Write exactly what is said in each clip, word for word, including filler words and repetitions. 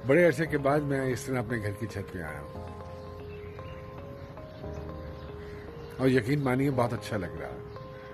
بڑے عرصے کے بعد میں اس طرح اپنے گھر کی چھت پہ آیا ہوں اور یقین مانیے بہت اچھا لگ رہا ہے.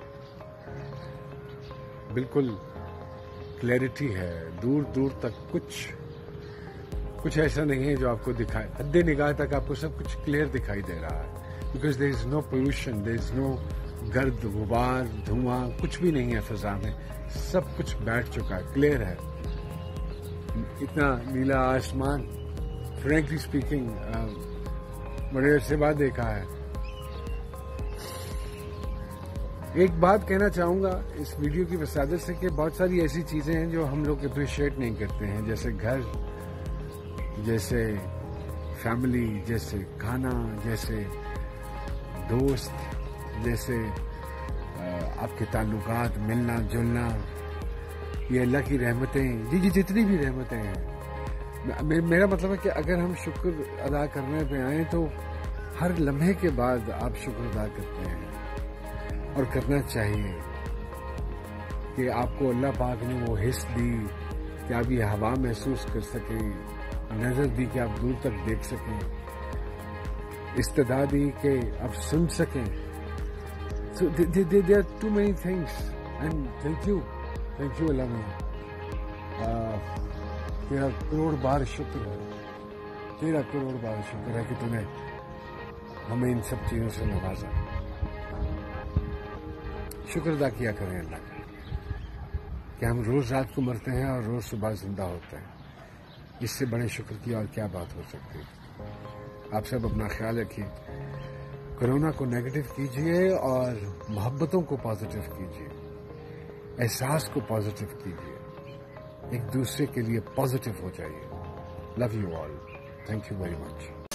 بالکل کلیئرٹی ہے, دور دور تک کچھ کچھ ایسا نہیں ہے جو آپ کو دکھائے, حد نگاہ تک آپ کو سب کچھ کلیئر دکھائی دے رہا ہے, because there is know pollution, دیر از نو گرد غبار دھواں, کچھ بھی نہیں ہے فضا میں, سب کچھ بیٹھ چکا ہے, کلیئر ہے. اتنا نیلا آسمان فرینکلی اسپیکنگ بڑے عرصے بعد دیکھا ہے. ایک بات کہنا چاہوں گا اس ویڈیو کی وسادت سے کہ بہت ساری ایسی چیزیں ہیں جو ہم لوگ اپریشیٹ نہیں کرتے ہیں, جیسے گھر, جیسے فیملی, جیسے کھانا, جیسے دوست, جیسے آپ کے تعلقات, ملنا جلنا, یہ اللہ کی رحمتیں, جی جی جتنی بھی رحمتیں ہیں. میرا مطلب ہے کہ اگر ہم شکر ادا کرنے پہ آئیں تو ہر لمحے کے بعد آپ شکر ادا کرتے ہیں, اور کرنا چاہیے کہ آپ کو اللہ پاک نے وہ حس دی کہ آپ یہ ہوا محسوس کر سکیں, نظر دی کہ آپ دور تک دیکھ سکیں, استعداد دی کہ آپ سن سکیں. So there are too many things, and thank you, thank you اللہ میں. تیرا کروڑ بار شکر ہے, تیرا کروڑ بار شکر ہے کہ تو نے ہمیں ان سب چیزوں سے نوازا. شکر ادا کیا کریں اللہ کا کہ ہم روز رات کو مرتے ہیں اور روز صبح زندہ ہوتے ہیں. اس سے بڑے شکر کی اور کیا بات ہو سکتی ہے. آپ سب اپنا خیال رکھیے, کرونا کو نیگیٹو کیجیے اور محبتوں کو پازیٹو کیجیے, احساس کو پازیٹو کیجیے, ایک دوسرے کے لیے پازیٹو ہو جائیے. Love you all, thank you very much.